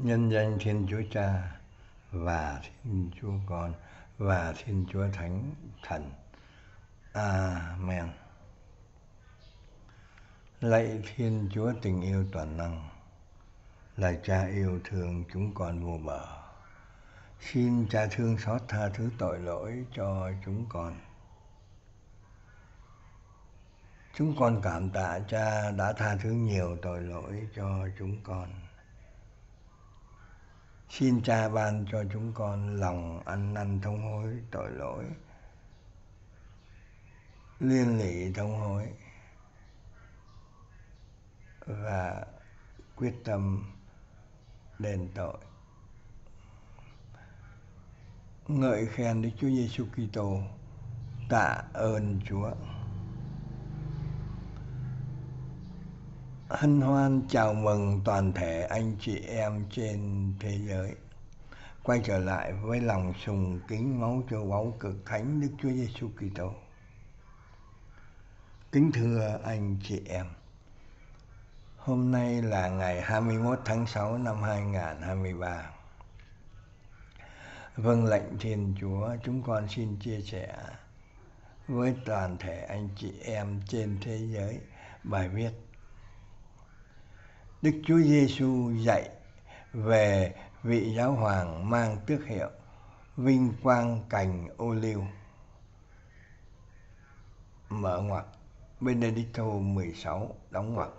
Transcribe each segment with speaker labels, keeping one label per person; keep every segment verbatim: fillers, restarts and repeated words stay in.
Speaker 1: Nhân danh Thiên Chúa Cha và Thiên Chúa Con và Thiên Chúa Thánh Thần. Amen. Lạy Thiên Chúa tình yêu toàn năng, là Cha yêu thương chúng con vô bờ, xin Cha thương xót tha thứ tội lỗi cho chúng con. Chúng con cảm tạ Cha đã tha thứ nhiều tội lỗi cho chúng con. Xin Cha ban cho chúng con lòng ăn năn thống hối tội lỗi, liên lụy thống hối và quyết tâm đền tội. Ngợi khen Đức Chúa Giêsu Kitô. Tạ ơn Chúa. Hân hoan chào mừng toàn thể anh chị em trên thế giới quay trở lại với lòng sùng kính máu châu báu cực thánh Đức Chúa Giêsu Kitô. Kính thưa anh chị em, hôm nay là ngày hai mươi mốt tháng sáu năm hai nghìn không trăm hai mươi ba. Vâng lệnh Thiên Chúa, chúng con xin chia sẻ với toàn thể anh chị em trên thế giới bài viết Đức Chúa Giêsu dạy về vị giáo hoàng mang tước hiệu vinh quang cành ô liu. Mở ngoặc Benedicto mười sáu đóng ngoặc.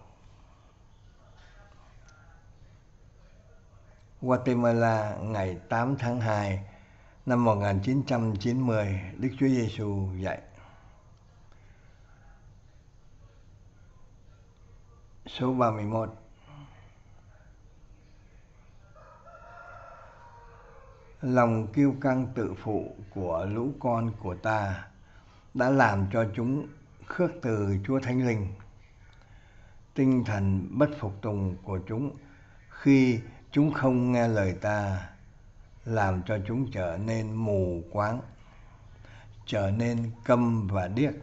Speaker 1: Guatemala, ngày tám tháng hai năm một nghìn chín trăm chín mươi, Đức Chúa Giêsu dạy. Số ba mươi mốt. Lòng kiêu căng tự phụ của lũ con của ta đã làm cho chúng khước từ Chúa Thánh Linh. Tinh thần bất phục tùng của chúng khi chúng không nghe lời ta làm cho chúng trở nên mù quáng, trở nên câm và điếc.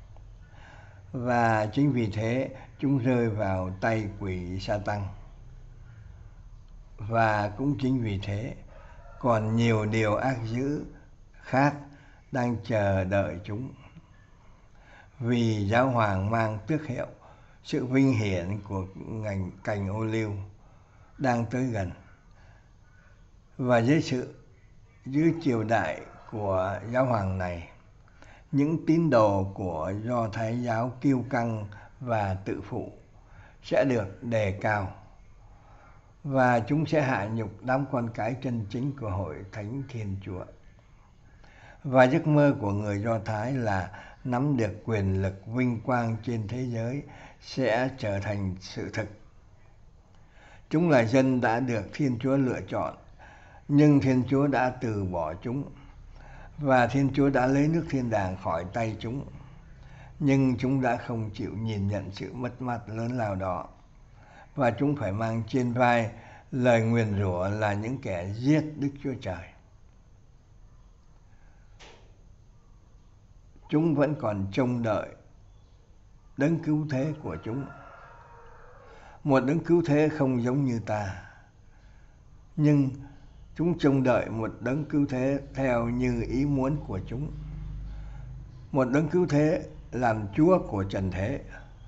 Speaker 1: Và chính vì thế chúng rơi vào tay quỷ Sa-tăng. Và cũng chính vì thế còn nhiều điều ác dữ khác đang chờ đợi chúng. Vì giáo hoàng mang tước hiệu sự vinh hiển của ngành cành ô liu đang tới gần. Và dưới sự dưới triều đại của giáo hoàng này, những tín đồ của Do Thái giáo kiêu căng và tự phụ sẽ được đề cao, và chúng sẽ hạ nhục đám con cái chân chính của hội thánh Thiên Chúa. Và giấc mơ của người Do Thái là nắm được quyền lực vinh quang trên thế giới sẽ trở thành sự thực. Chúng là dân đã được Thiên Chúa lựa chọn, nhưng Thiên Chúa đã từ bỏ chúng, và Thiên Chúa đã lấy nước thiên đàng khỏi tay chúng. Nhưng chúng đã không chịu nhìn nhận sự mất mát lớn lao đó, và chúng phải mang trên vai lời nguyền rủa là những kẻ giết Đức Chúa Trời. Chúng vẫn còn trông đợi đấng cứu thế của chúng, một đấng cứu thế không giống như ta, nhưng chúng trông đợi một đấng cứu thế theo như ý muốn của chúng, một đấng cứu thế làm Chúa của trần thế,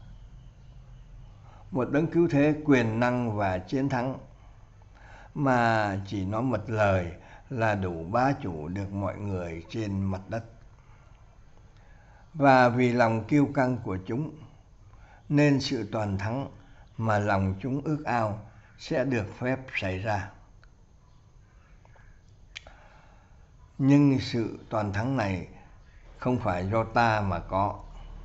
Speaker 1: một đấng cứu thế quyền năng và chiến thắng, mà chỉ nói một lời là đủ bá chủ được mọi người trên mặt đất. Và vì lòng kiêu căng của chúng, nên sự toàn thắng mà lòng chúng ước ao sẽ được phép xảy ra. Nhưng sự toàn thắng này không phải do ta mà có.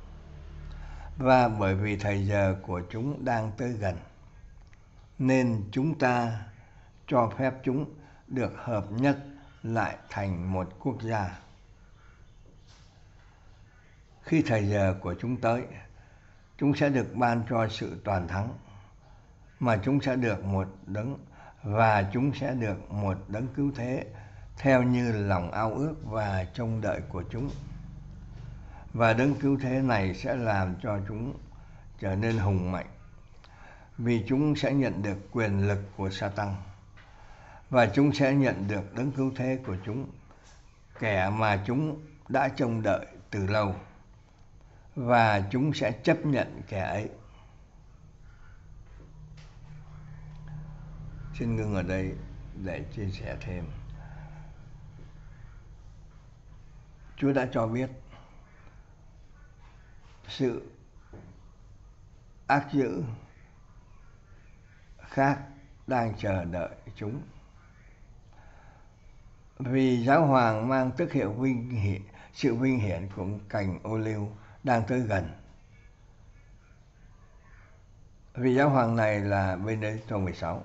Speaker 1: Và bởi vì thời giờ của chúng đang tới gần, nên chúng ta cho phép chúng được hợp nhất lại thành một quốc gia. Khi thời giờ của chúng tới, chúng sẽ được ban cho sự toàn thắng, mà chúng sẽ được một đấng và chúng sẽ được một đấng cứu thế theo như lòng ao ước và trông đợi của chúng. Và đấng cứu thế này sẽ làm cho chúng trở nên hùng mạnh, vì chúng sẽ nhận được quyền lực của Sa-tăng. và chúng sẽ nhận được đấng cứu thế của chúng, kẻ mà chúng đã trông đợi từ lâu, và chúng sẽ chấp nhận kẻ ấy. Xin ngưng ở đây để chia sẻ thêm. Chúa đã cho biết sự ác dữ khác đang chờ đợi chúng. Vì giáo hoàng mang tước hiệu vinh hiển, sự vinh hiển của cành ô liu đang tới gần. Vì giáo hoàng này là Benedicto mười sáu.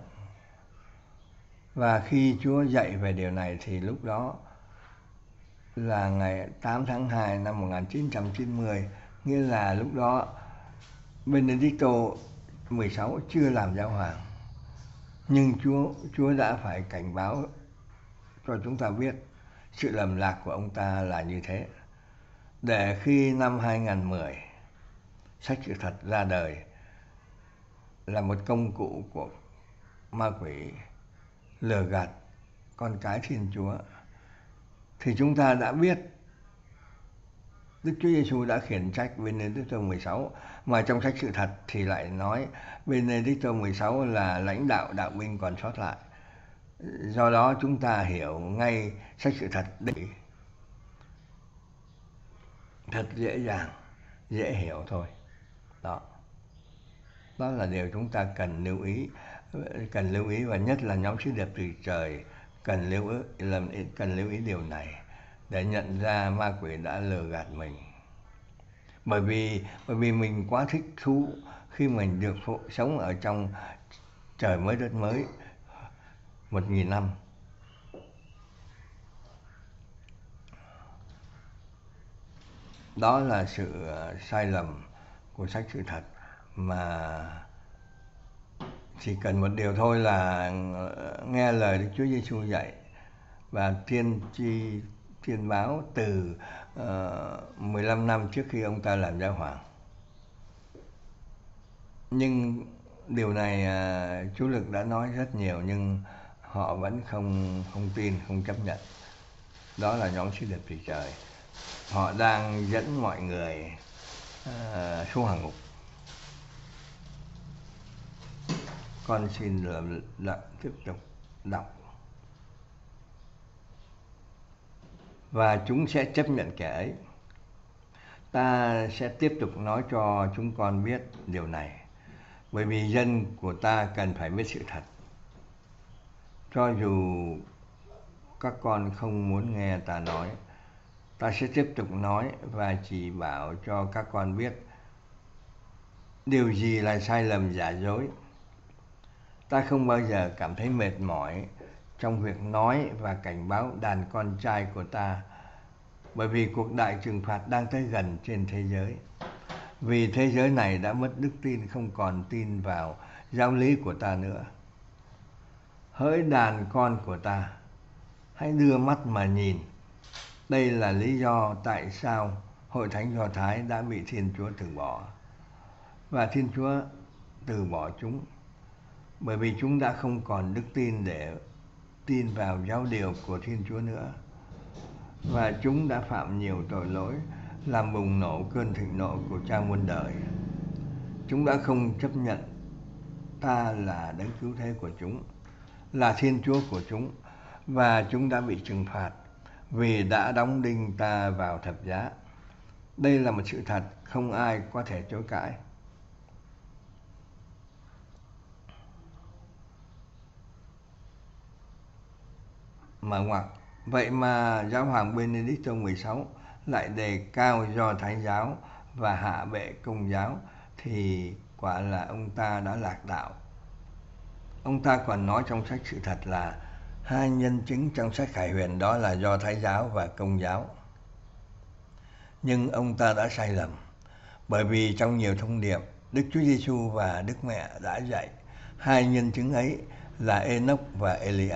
Speaker 1: Và khi Chúa dạy về điều này thì lúc đó là ngày tám tháng hai năm một nghìn chín trăm chín mươi, nghĩa là lúc đó Benedicto mười sáu chưa làm giáo hoàng. Nhưng Chúa Chúa đã phải cảnh báo cho chúng ta biết sự lầm lạc của ông ta là như thế. Để khi năm hai nghìn không trăm mười, sách sự thật ra đời là một công cụ của ma quỷ lừa gạt con cái Thiên Chúa, thì chúng ta đã biết Đức Chúa Giêsu đã khiển trách Benedicto mười sáu, mà trong sách sự thật thì lại nói Benedicto mười sáu là lãnh đạo đạo binh còn sót lại. Do đó chúng ta hiểu ngay sách sự thật để thật dễ dàng, dễ hiểu thôi. Đó. Đó là điều chúng ta cần lưu ý, cần lưu ý và nhất là nhóm sứ điệp từ trời cần lưu ý, làm, cần lưu ý điều này để nhận ra ma quỷ đã lừa gạt mình. Bởi vì bởi vì mình quá thích thú khi mình được sống ở trong trời mới đất mới một nghìn năm. Đó là sự sai lầm của sách sự thật, mà chỉ cần một điều thôi là nghe lời Đức Chúa Giêsu dạy và tiên tri tiên báo từ uh, mười lăm năm trước khi ông ta làm giáo hoàng. Nhưng điều này uh, Chúa Lực đã nói rất nhiều nhưng họ vẫn không không tin, không chấp nhận. Đó là nhóm sứ điệp từ trời. Họ đang dẫn mọi người uh, xuống hàng ngục. Con xin lặng tiếp tục đọc. Và chúng sẽ chấp nhận kẻ ấy. Ta sẽ tiếp tục nói cho chúng con biết điều này, bởi vì dân của ta cần phải biết sự thật. Cho dù các con không muốn nghe ta nói, ta sẽ tiếp tục nói và chỉ bảo cho các con biết điều gì là sai lầm giả dối. Ta không bao giờ cảm thấy mệt mỏi trong việc nói và cảnh báo đàn con trai của ta, bởi vì cuộc đại trừng phạt đang tới gần trên thế giới. Vì thế giới này đã mất đức tin, không còn tin vào giáo lý của ta nữa. Hỡi đàn con của ta, hãy đưa mắt mà nhìn. Đây là lý do tại sao Hội Thánh Do Thái đã bị Thiên Chúa từ bỏ. Và Thiên Chúa từ bỏ chúng, bởi vì chúng đã không còn đức tin để tin vào giáo điều của Thiên Chúa nữa. Và chúng đã phạm nhiều tội lỗi, làm bùng nổ cơn thịnh nộ của cha muôn đời. Chúng đã không chấp nhận ta là đấng cứu thế của chúng, là Thiên Chúa của chúng, và chúng đã bị trừng phạt vì đã đóng đinh ta vào thập giá. Đây là một sự thật không ai có thể chối cãi. Mở ngoặc. Vậy mà giáo hoàng Benedicto mười sáu lại đề cao Do Thái giáo và hạ bệ Công giáo, thì quả là ông ta đã lạc đạo. Ông ta còn nói trong sách sự thật là hai nhân chứng trong sách Khải Huyền đó là Do Thái giáo và Công giáo. Nhưng ông ta đã sai lầm, bởi vì trong nhiều thông điệp, Đức Chúa Giêsu và Đức Mẹ đã dạy hai nhân chứng ấy là Enoch và Elia.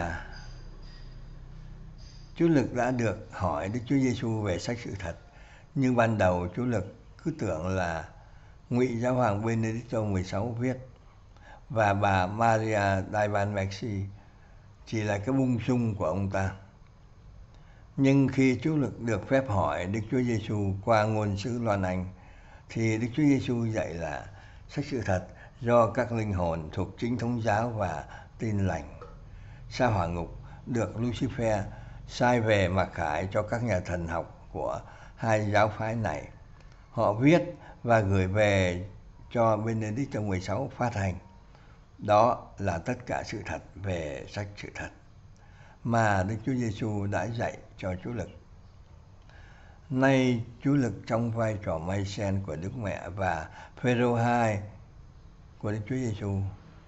Speaker 1: Chúa Lực đã được hỏi Đức Chúa Giêsu về sách sự thật, nhưng ban đầu Chúa Lực cứ tưởng là ngụy giáo hoàng Benedicto mười sáu viết và bà Maria Daivan Maxi chỉ là cái bung sung của ông ta. Nhưng khi Chúa Lực được phép hỏi Đức Chúa Giêsu qua ngôn sứ Loan Anh, thì Đức Chúa Giêsu dạy là sách sự thật do các linh hồn thuộc chính thống giáo và tin lành. Sa hỏa ngục được Lucifer sai về mặc khải cho các nhà thần học của hai giáo phái này. Họ viết và gửi về cho Benedict mười sáu phát hành. Đó là tất cả sự thật về sách sự thật mà Đức Chúa Giêsu đã dạy cho Chúa Lực. Nay Chúa Lực trong vai trò mây sen của Đức Mẹ và Phêrô hai của Đức Chúa Giêsu.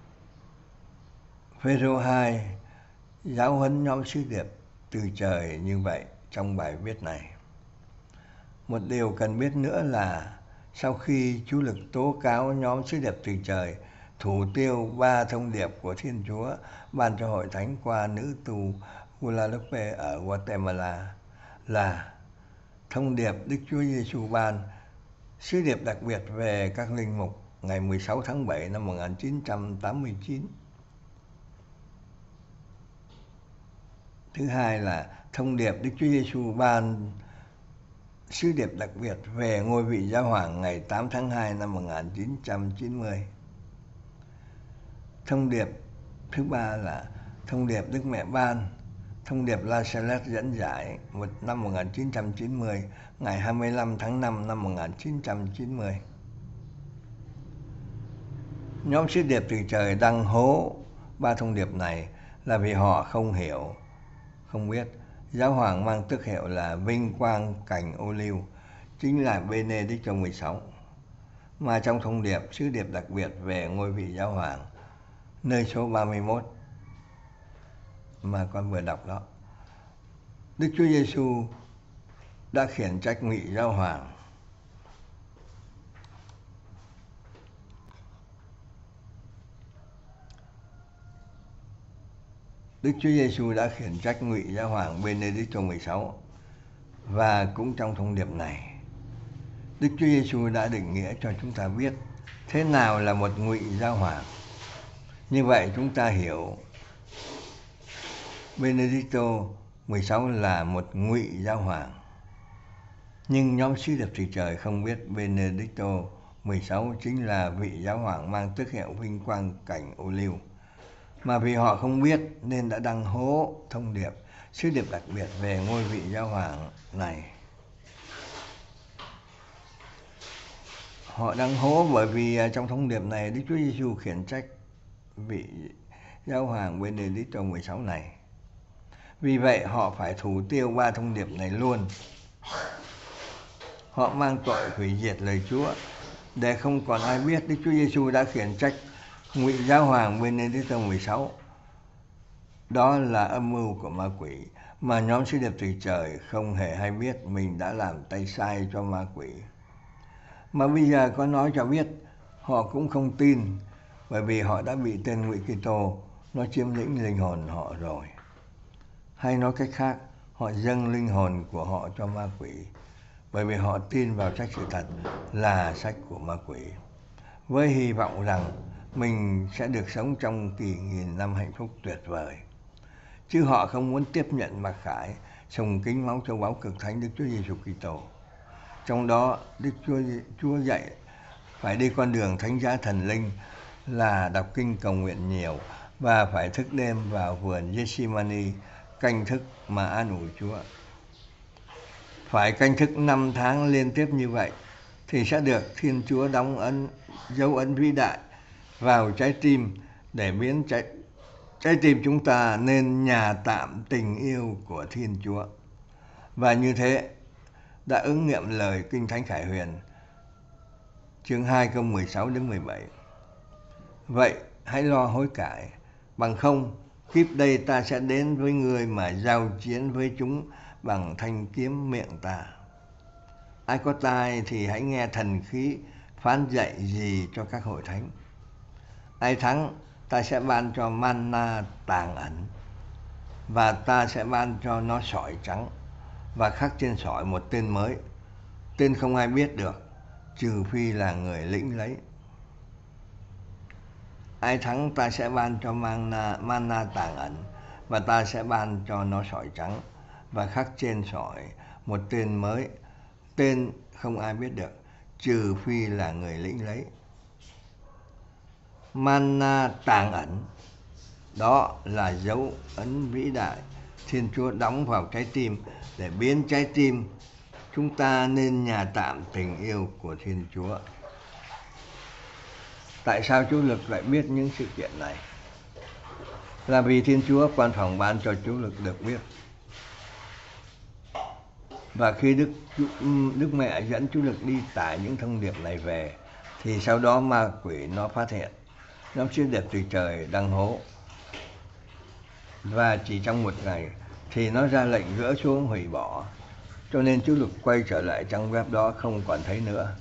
Speaker 1: Phêrô hai giáo huấn nhóm sứ điệp từ trời như vậy trong bài viết này. Một điều cần biết nữa là sau khi Chúa Lực tố cáo nhóm sứ điệp từ trời thủ tiêu ba thông điệp của Thiên Chúa ban cho hội thánh qua nữ tù Guadalupe ở Guatemala là thông điệp Đức Chúa Giêsu ban, sứ điệp đặc biệt về các linh mục ngày mười sáu tháng bảy năm một nghìn chín trăm tám mươi chín. Thứ hai là thông điệp Đức Chúa Giêsu ban, sứ điệp đặc biệt về ngôi vị giáo hoàng ngày tám tháng hai năm một nghìn chín trăm chín mươi. Thông điệp thứ ba là thông điệp Đức Mẹ ban, thông điệp La Salette dẫn giải một năm một nghìn chín trăm chín mươi, ngày hai mươi lăm tháng năm năm một nghìn chín trăm chín mươi. Nhóm sứ điệp từ trời đăng hố ba thông điệp này là vì họ không hiểu, không biết giáo hoàng mang tước hiệu là vinh quang cành ô liu, chính là Benedict mười sáu. Mà trong thông điệp sứ điệp đặc biệt về ngôi vị giáo hoàng, nơi số ba mươi mốt mà con vừa đọc đó, Đức Chúa Giêsu đã khiển trách ngụy giáo hoàng. Đức Chúa Giêsu đã khiển trách ngụy giáo hoàng Benedict mười sáu, và cũng trong thông điệp này, Đức Chúa Giêsu đã định nghĩa cho chúng ta biết thế nào là một ngụy giáo hoàng. Như vậy chúng ta hiểu Benedict mười sáu là một ngụy giáo hoàng. Nhưng nhóm sứ điệp từ trời không biết Benedict mười sáu chính là vị giáo hoàng mang tước hiệu vinh quang cành ô liu. Mà vì họ không biết nên đã đăng hố thông điệp sứ điệp đặc biệt về ngôi vị giáo hoàng này. Họ đăng hố bởi vì trong thông điệp này Đức Chúa Giêsu khiển trách vị giáo hoàng Benedict mười sáu này. Vì vậy họ phải thủ tiêu ba thông điệp này luôn. Họ mang tội hủy diệt lời Chúa để không còn ai biết Đức Chúa Giêsu đã khiển trách ngụy giáo hoàng Benedict mười sáu. Đó là âm mưu của ma quỷ mà nhóm sứ điệp từ trời không hề hay biết mình đã làm tay sai cho ma quỷ. Mà bây giờ có nói cho biết họ cũng không tin, bởi vì họ đã bị tên ngụy Kitô nó chiếm lĩnh linh hồn họ rồi. Hay nói cách khác, họ dâng linh hồn của họ cho ma quỷ, bởi vì họ tin vào sách sự thật là sách của ma quỷ, với hy vọng rằng mình sẽ được sống trong kỳ nghìn năm hạnh phúc tuyệt vời. Chứ họ không muốn tiếp nhận mặc khải, sùng kính máu châu báu cực thánh Đức Chúa Giêsu Kitô. Trong đó, Đức Chúa, Chúa dạy phải đi con đường thánh giá thần linh là đọc kinh cầu nguyện nhiều và phải thức đêm vào vườn Gethsemane canh thức mà an ủi Chúa. Phải canh thức năm tháng liên tiếp như vậy thì sẽ được Thiên Chúa đóng ấn, dấu ấn vĩ đại vào trái tim để biến trái, trái tim chúng ta nên nhà tạm tình yêu của Thiên Chúa. Và như thế đã ứng nghiệm lời Kinh Thánh Khải Huyền chương hai câu mười sáu đến mười bảy. Vậy hãy lo hối cải, bằng không kiếp đây ta sẽ đến với người mà giao chiến với chúng bằng thanh kiếm miệng ta. Ai có tai thì hãy nghe thần khí phán dạy gì cho các hội thánh. Ai thắng, ta sẽ ban cho manna tàng ẩn, và ta sẽ ban cho nó sỏi trắng, và khắc trên sỏi một tên mới, tên không ai biết được, trừ phi là người lĩnh lấy. Ai thắng, ta sẽ ban cho manna, manna tàng ẩn, và ta sẽ ban cho nó sỏi trắng và khắc trên sỏi một tên mới, tên không ai biết được trừ phi là người lĩnh lấy. Manna tàng ẩn, đó là dấu ấn vĩ đại Thiên Chúa đóng vào trái tim để biến trái tim chúng ta nên nhà tạm tình yêu của Thiên Chúa. Tại sao Chúa Lực lại biết những sự kiện này? Là vì Thiên Chúa quan phòng ban cho Chúa Lực được biết. Và khi Đức Đức Mẹ dẫn Chúa Lực đi tải những thông điệp này về, thì sau đó ma quỷ nó phát hiện, nó sứ điệp từ trời đăng hố. Và chỉ trong một ngày thì nó ra lệnh gỡ xuống hủy bỏ. Cho nên Chúa Lực quay trở lại trang web đó không còn thấy nữa.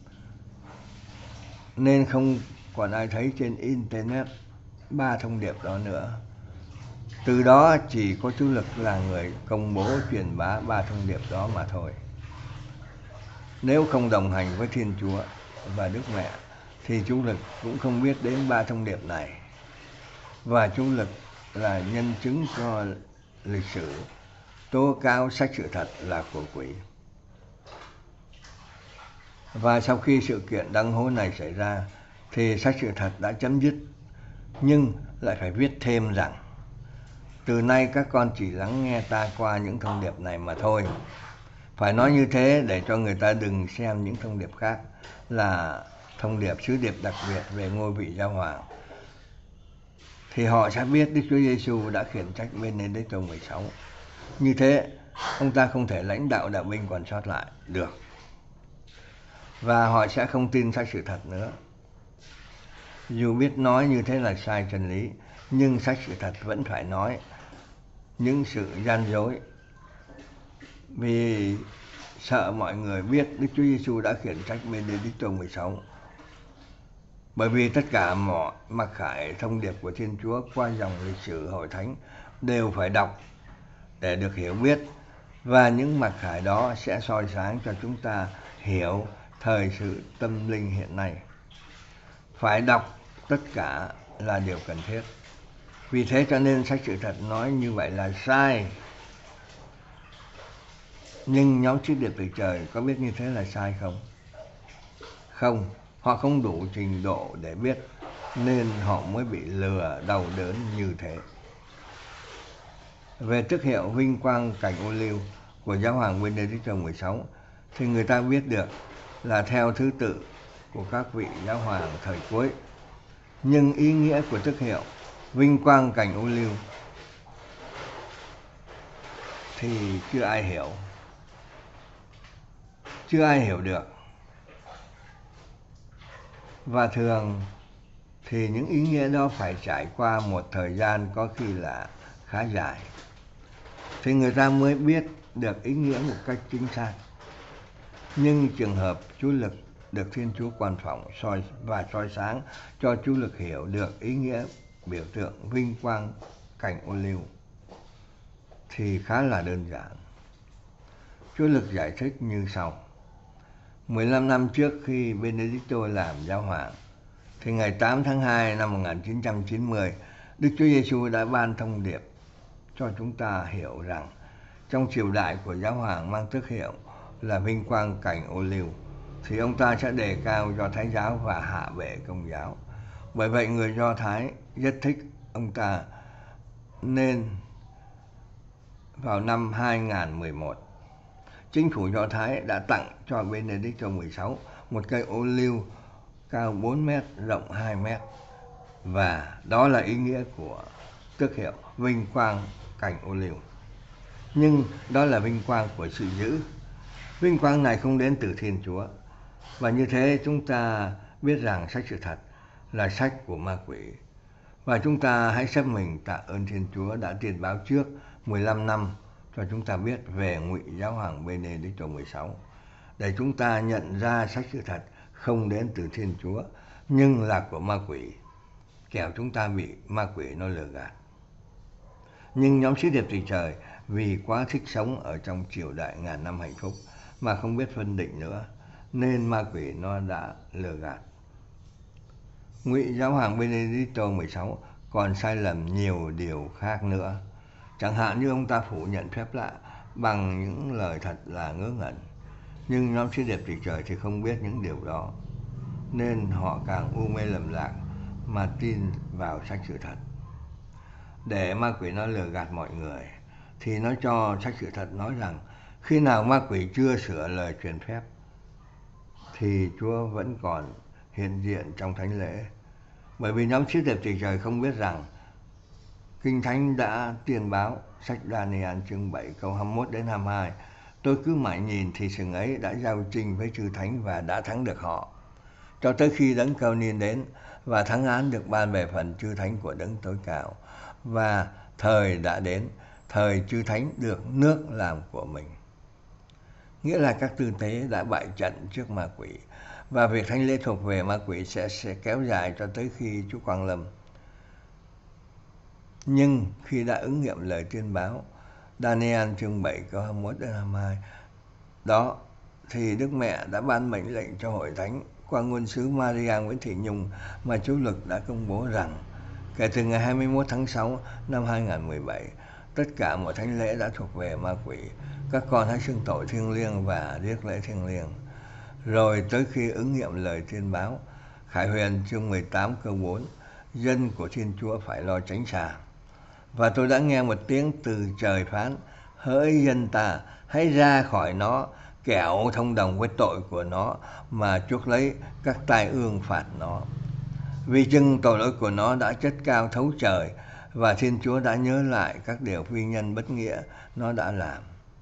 Speaker 1: Nên không còn ai thấy trên Internet ba thông điệp đó nữa. Từ đó chỉ có Chúa Lực là người công bố truyền bá ba thông điệp đó mà thôi. Nếu không đồng hành với Thiên Chúa và Đức Mẹ thì Chúa Lực cũng không biết đến ba thông điệp này. Và Chúa Lực là nhân chứng cho lịch sử tố cáo sách sự thật là của quỷ. Và sau khi sự kiện đăng hố này xảy ra thì sách sự thật đã chấm dứt, nhưng lại phải viết thêm rằng từ nay các con chỉ lắng nghe ta qua những thông điệp này mà thôi. Phải nói như thế để cho người ta đừng xem những thông điệp khác là thông điệp sứ điệp đặc biệt về ngôi vị giáo hoàng. Thì họ sẽ biết Đức Chúa Giêsu đã khiển trách Benedicto mười sáu. Như thế, ông ta không thể lãnh đạo đạo binh còn sót lại được. Và họ sẽ không tin sách sự thật nữa. Dù biết nói như thế là sai chân lý, nhưng sách sự thật vẫn phải nói những sự gian dối. Vì sợ mọi người biết Đức Chúa Giêsu đã khiển trách Benedicto mười sáu. Bởi vì tất cả mọi mặc khải thông điệp của Thiên Chúa qua dòng lịch sử hội thánh đều phải đọc để được hiểu biết, và những mặc khải đó sẽ soi sáng cho chúng ta hiểu thời sự tâm linh hiện nay. Phải đọc tất cả là điều cần thiết. Vì thế cho nên sách sự thật nói như vậy là sai. Nhưng nhóm sứ điệp từ trời có biết như thế là sai không? Không, họ không đủ trình độ để biết, nên họ mới bị lừa đau đớn như thế. Về tước hiệu vinh quang cành ô liu của giáo hoàng Benedicto mười sáu thì người ta biết được là theo thứ tự của các vị giáo hoàng thời cuối. Nhưng ý nghĩa của tước hiệu vinh quang cành ô liu thì chưa ai hiểu. Chưa ai hiểu được. Và thường thì những ý nghĩa đó phải trải qua một thời gian có khi là khá dài thì người ta mới biết được ý nghĩa một cách chính xác. Nhưng trường hợp Chúa Lực được Thiên Chúa quan phòng soi và soi sáng cho Chúa Lực hiểu được ý nghĩa biểu tượng vinh quang cành ô liu thì khá là đơn giản. Chúa Lực giải thích như sau. mười lăm năm trước khi Benedicto làm giáo hoàng, thì ngày tám tháng hai năm một nghìn chín trăm chín mươi, Đức Chúa Giêsu đã ban thông điệp cho chúng ta hiểu rằng trong triều đại của giáo hoàng mang tước hiệu là vinh quang cành ô liu, thì ông ta sẽ đề cao Do Thái giáo và hạ bệ Công giáo. Bởi vậy người Do Thái rất thích ông ta, nên vào năm hai nghìn không trăm mười một, chính phủ Do Thái đã tặng cho Benedicto mười sáu một cây ô liu cao bốn mét, rộng hai mét. Và đó là ý nghĩa của tước hiệu vinh quang cành ô liu. Nhưng đó là vinh quang của sự dữ. Vinh quang này không đến từ Thiên Chúa. Và như thế chúng ta biết rằng sách sự thật là sách của ma quỷ. Và chúng ta hãy xếp mình tạ ơn Thiên Chúa đã tiên báo trước mười lăm năm cho chúng ta biết về ngụy giáo hoàng Benedicto mười sáu, để chúng ta nhận ra sách sự thật không đến từ Thiên Chúa nhưng là của ma quỷ, kẻo chúng ta bị ma quỷ nó lừa gạt. Nhưng nhóm sứ điệp từ trời vì quá thích sống ở trong triều đại ngàn năm hạnh phúc mà không biết phân định nữa, nên ma quỷ nó đã lừa gạt. Ngụy giáo hoàng Benedicto mười sáu còn sai lầm nhiều điều khác nữa. Chẳng hạn như ông ta phủ nhận phép lạ bằng những lời thật là ngớ ngẩn. Nhưng nhóm sứ điệp tùy trời thì không biết những điều đó, nên họ càng u mê lầm lạc mà tin vào sách sự thật. Để ma quỷ nó lừa gạt mọi người, thì nó cho sách sự thật nói rằng khi nào ma quỷ chưa sửa lời truyền phép, thì Chúa vẫn còn hiện diện trong thánh lễ. Bởi vì nhóm sứ điệp tùy trời không biết rằng Kinh Thánh đã tiên báo, sách Daniel chương bảy câu hai mươi mốt đến hai mươi hai, tôi cứ mãi nhìn thì sừng ấy đã giao tranh với chư thánh và đã thắng được họ, cho tới khi đấng cao niên đến và thắng án được ban về phần chư thánh của đấng tối cao. Và thời đã đến, thời chư thánh được nước làm của mình. Nghĩa là các tư tế đã bại trận trước ma quỷ, và việc thánh lễ thuộc về ma quỷ sẽ, sẽ kéo dài cho tới khi Chúa Quang Lâm. Nhưng khi đã ứng nghiệm lời tiên báo Daniel chương bảy câu hai mươi mốt đến hai mươi hai đó, thì Đức Mẹ đã ban mệnh lệnh cho hội thánh qua ngôn sứ Maria Nguyễn Thị Nhung mà Chúa Lực đã công bố rằng kể từ ngày hai mươi mốt tháng sáu năm hai nghìn không trăm mười bảy, tất cả mọi thánh lễ đã thuộc về ma quỷ. Các con hãy xưng tội thiêng liêng và rước lễ thiêng liêng. Rồi tới khi ứng nghiệm lời tiên báo Khải Huyền chương mười tám câu bốn, dân của Thiên Chúa phải lo tránh xà. Và tôi đã nghe một tiếng từ trời phán: hỡi dân ta, hãy ra khỏi nó, kẻo thông đồng với tội của nó mà chuốc lấy các tai ương phạt nó. Vì chừng tội lỗi của nó đã chất cao thấu trời, và Thiên Chúa đã nhớ lại các điều phi nhân bất nghĩa nó đã làm.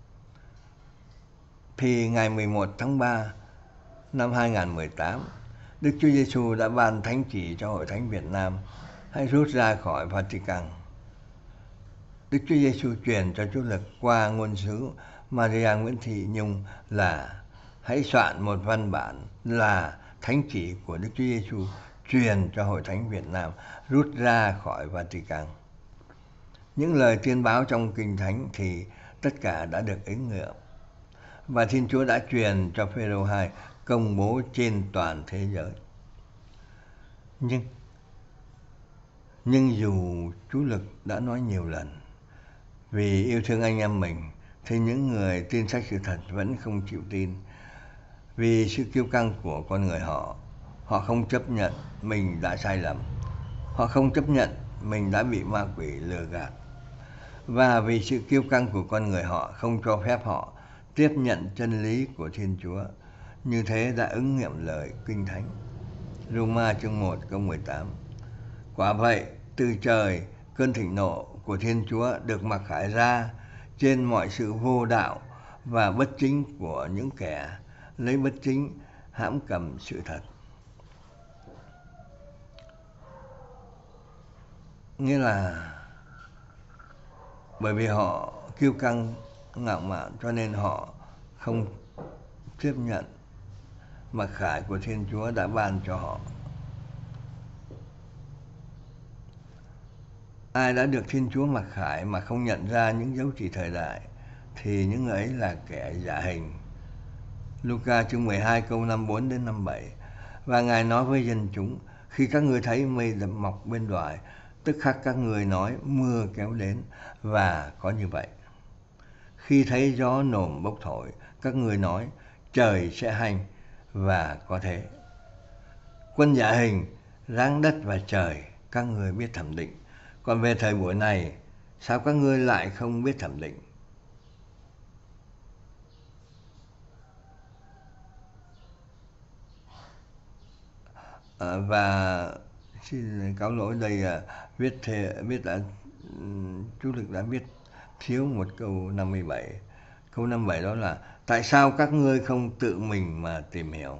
Speaker 1: Thì ngày mười một tháng ba năm hai nghìn không trăm mười tám, Đức Chúa Giêsu đã ban thánh chỉ cho Hội Thánh Việt Nam hãy rút ra khỏi Vatican. Đức Chúa Giêsu truyền cho Chúa Lực qua ngôn sứ Maria Nguyễn Thị Nhung là hãy soạn một văn bản là thánh chỉ của Đức Chúa Giêsu truyền cho Hội Thánh Việt Nam rút ra khỏi Vatican. Những lời tiên báo trong Kinh Thánh thì tất cả đã được ứng nghiệm, và Thiên Chúa đã truyền cho Phêrô hai công bố trên toàn thế giới. Nhưng nhưng dù Chúa Lực đã nói nhiều lần vì yêu thương anh em mình, thì những người tin sách sự thật vẫn không chịu tin. Vì sự kiêu căng của con người họ, họ không chấp nhận mình đã sai lầm. Họ không chấp nhận mình đã bị ma quỷ lừa gạt. Và vì sự kiêu căng của con người họ không cho phép họ tiếp nhận chân lý của Thiên Chúa. Như thế đã ứng nghiệm lời Kinh Thánh. Roma chương một câu mười tám. Quả vậy, từ trời, cơn thịnh nộ của Thiên Chúa được mặc khải ra trên mọi sự vô đạo và bất chính của những kẻ lấy bất chính hãm cầm sự thật. Nghĩa là bởi vì họ kiêu căng ngạo mạn, cho nên họ không tiếp nhận mặc khải của Thiên Chúa đã ban cho họ. Ai đã được Thiên Chúa mặc khải mà không nhận ra những dấu chỉ thời đại, thì những ấy là kẻ giả hình. Luca chương mười hai câu năm mươi bốn đến năm mươi bảy. Và Ngài nói với dân chúng: khi các ngươi thấy mây đậm mọc bên đoài, tức khắc các ngươi nói mưa kéo đến, và có như vậy. Khi thấy gió nồm bốc thổi, các ngươi nói trời sẽ hanh, và có thế. Quân giả hình, ráng đất và trời, các ngươi biết thẩm định. Còn về thời buổi này, sao các ngươi lại không biết thẩm định? À, và xin cáo lỗi đây à, viết thề, viết đã Chú Lực đã viết thiếu một câu năm mươi bảy. Câu năm mươi bảy đó là: tại sao các ngươi không tự mình mà tìm hiểu?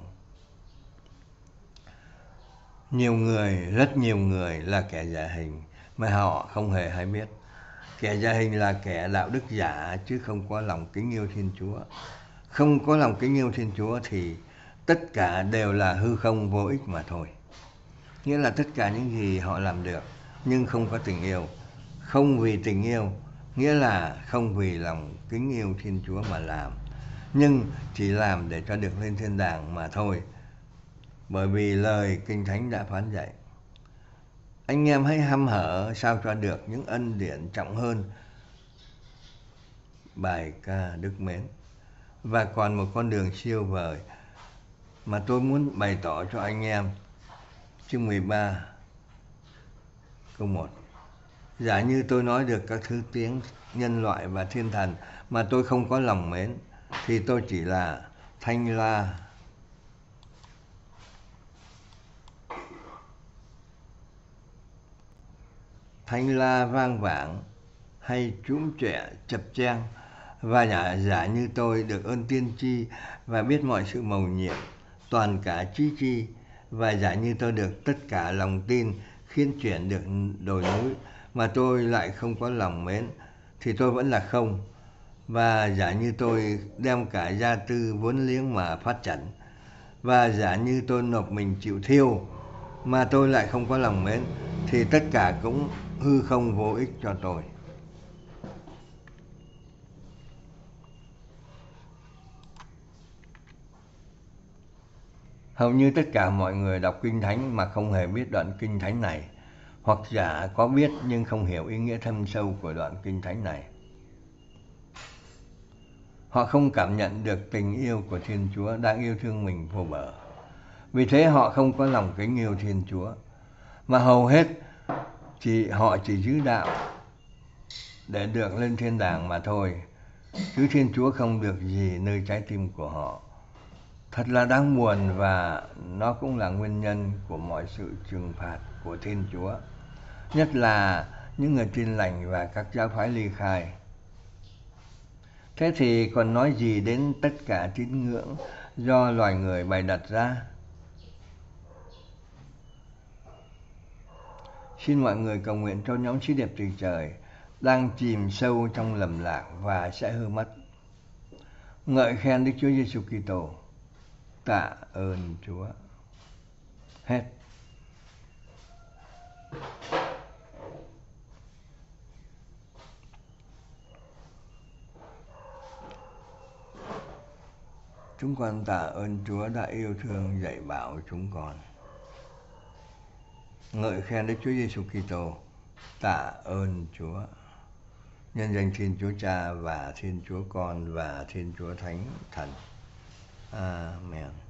Speaker 1: Nhiều người, rất nhiều người là kẻ giả hình mà họ không hề hay biết. Kẻ giả hình là kẻ đạo đức giả, chứ không có lòng kính yêu Thiên Chúa. Không có lòng kính yêu Thiên Chúa thì tất cả đều là hư không vô ích mà thôi. Nghĩa là tất cả những gì họ làm được, nhưng không có tình yêu. Không vì tình yêu, nghĩa là không vì lòng kính yêu Thiên Chúa mà làm, nhưng chỉ làm để cho được lên thiên đàng mà thôi. Bởi vì lời Kinh Thánh đã phán dạy: anh em hãy hăm hở sao cho được những ân điển trọng hơn bài ca đức mến. Và còn một con đường siêu vời mà tôi muốn bày tỏ cho anh em. Chương mười ba câu một. Giả như tôi nói được các thứ tiếng nhân loại và thiên thần mà tôi không có lòng mến, thì tôi chỉ là thanh la thanh la vang vảng hay trũm trẻ chập chang. Và giả, giả như tôi được ơn tiên tri và biết mọi sự mầu nhiệm, toàn cả trí chi. Và giả như tôi được tất cả lòng tin, khiến chuyển được đồi núi, mà tôi lại không có lòng mến, thì tôi vẫn là không. Và giả như tôi đem cả gia tư vốn liếng mà phát trận, và giả như tôi nộp mình chịu thiêu, mà tôi lại không có lòng mến, thì tất cả cũng hư không vô ích cho tôi. Hầu như tất cả mọi người đọc Kinh Thánh mà không hề biết đoạn Kinh Thánh này, hoặc giả có biết nhưng không hiểu ý nghĩa thâm sâu của đoạn Kinh Thánh này. Họ không cảm nhận được tình yêu của Thiên Chúa đang yêu thương mình vô bờ. Vì thế họ không có lòng kính yêu Thiên Chúa, mà hầu hết chỉ họ chỉ giữ đạo để được lên thiên đàng mà thôi, chứ Thiên Chúa không được gì nơi trái tim của họ. Thật là đáng buồn, và nó cũng là nguyên nhân của mọi sự trừng phạt của Thiên Chúa, nhất là những người Tin Lành và các giáo phái ly khai. Thế thì còn nói gì đến tất cả tín ngưỡng do loài người bày đặt ra? Xin mọi người cầu nguyện cho nhóm sứ điệp từ trời đang chìm sâu trong lầm lạc và sẽ hư mất. Ngợi khen Đức Chúa Giêsu Kitô. Tạ ơn Chúa. Hết. Chúng con tạ ơn Chúa đã yêu thương dạy bảo chúng con. Ngợi khen Đức Chúa Giêsu Kitô. Tạ ơn Chúa. Nhân danh Thiên Chúa Cha và Thiên Chúa Con và Thiên Chúa Thánh Thần. Amen.